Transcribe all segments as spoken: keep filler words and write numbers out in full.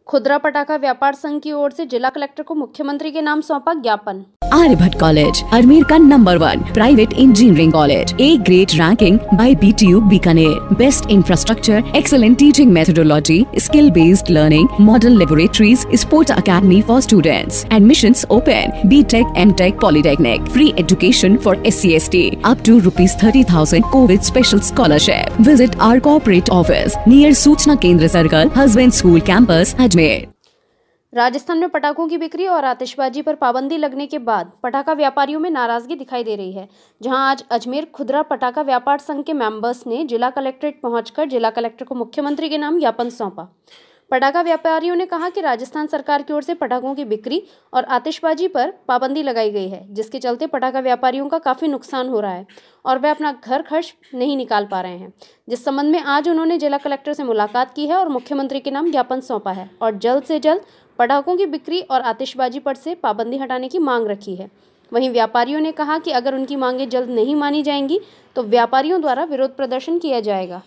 खुदरा पटाखा व्यापार संघ की ओर से जिला कलेक्टर को मुख्यमंत्री के नाम सौंपा ज्ञापन। आर्यभट्ट कॉलेज, अजमेर का number one private engineering college, A grade ranking by B T U Bikaner, best infrastructure, excellent teaching methodology, skill based learning, model laboratories, sports academy for students, admissions open, B tech, M tech, polytechnic, free education for S C S T, up to rupees thirty thousand covid special scholarship. Visit our corporate office near सूचना केंद्र circle, husband school campus, Ajmer. Rajasthan में पटाखों की बिक्री और आतिशबाजी पर पाबंदी लगने के बाद पटाखा व्यापारियों में नाराजगी दिखाई दे रही है, जहां आज अजमेर खुदरा पटाखा व्यापार संघ के मेंबर्स ने जिला कलेक्ट्रेट पहुंचकर जिला कलेक्टर को मुख्यमंत्री के नाम ज्ञापन सौंपा। पटाखा व्यापारियों ने कहा कि राजस्थान सरकार की ओर से पटाखों की बिक्री और आतिशबाजी पर पाबंदी लगाई गई है, जिसके चलते पटाखा व्यापारियों का काफ़ी नुकसान हो रहा है और वे अपना घर खर्च नहीं निकाल पा रहे हैं। जिस संबंध में आज उन्होंने जिला कलेक्टर से मुलाकात की है और मुख्यमंत्री के नाम ज्ञापन सौंपा है और जल्द से जल्द पटाखों की बिक्री और आतिशबाजी पर से पाबंदी हटाने की मांग रखी है। वहीं व्यापारियों ने कहा कि अगर उनकी मांगें जल्द नहीं मानी जाएंगी तो व्यापारियों द्वारा विरोध प्रदर्शन किया जाएगा।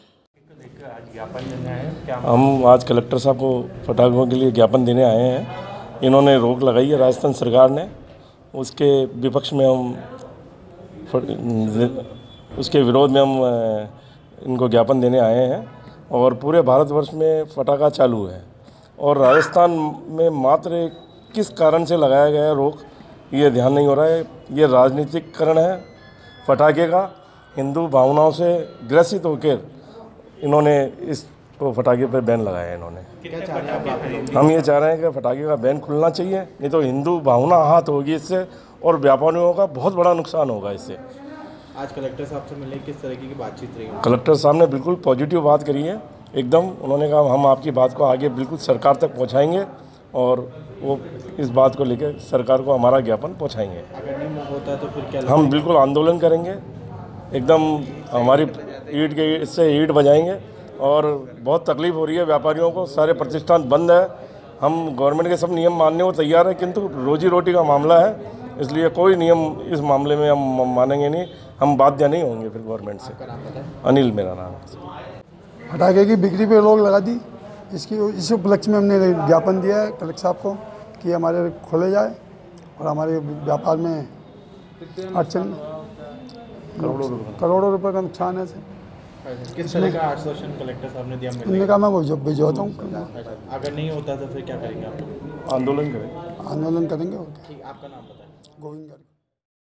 हम आज कलेक्टर साहब को पटाखों के लिए ज्ञापन देने आए हैं। इन्होंने रोक लगाई है राजस्थान सरकार ने, उसके विपक्ष में हम उसके विरोध में हम इनको ज्ञापन देने आए हैं। और पूरे भारतवर्ष में पटाखा चालू है और राजस्थान में मात्र किस कारण से लगाया गया है रोक, ये ध्यान नहीं हो रहा है। ये राजनीतिकरण है पटाखे का। हिंदू भावनाओं से ग्रसित होकर इन्होंने इस तो पटाखे पर बैन लगाया है इन्होंने। हम ये चाह रहे हैं कि पटाखे का बैन खुलना चाहिए, नहीं तो हिंदू भावना आहत होगी इससे और व्यापारियों का बहुत बड़ा नुकसान होगा इससे। आज कलेक्टर साहब से मिले, किस तरह की बातचीत रही? कलेक्टर साहब ने बिल्कुल पॉजिटिव बात करी है एकदम। उन्होंने कहा हम आपकी बात को आगे बिल्कुल सरकार तक पहुँचाएँगे और वो इस बात को लेकर सरकार को हमारा ज्ञापन पहुँचाएँगे। अगर नहीं होता तो फिर क्या? हम बिल्कुल आंदोलन करेंगे एकदम, हमारी ईंट के इससे ईंट बजाएंगे। और बहुत तकलीफ़ हो रही है व्यापारियों को, सारे प्रतिष्ठान बंद है। हम गवर्नमेंट के सब नियम मानने को तैयार है, किंतु रोजी रोटी का मामला है, इसलिए कोई नियम इस मामले में हम मानेंगे नहीं। हम बाध्य नहीं होंगे फिर गवर्नमेंट से। अनिल मेरा नाम है। पटाखे की बिक्री पे रोक लगा दी, इसकी इस उपलक्ष्य में हमने ज्ञापन दिया है कलेक्टर साहब को कि हमारे खोले जाए और हमारे व्यापार में अड़चन करोड़ों रुपए का नुकसान है। किस तरह का आश्वासन कलेक्टर साहब ने दिया? उन्होंने कहा मैं वो जब भिजवाता हूँ। अगर नहीं होता तो फिर क्या करेंगे आप? आंदोलन करेंगे। आंदोलन करेंगे। ठीक, आपका नाम बताएं। गोविंद।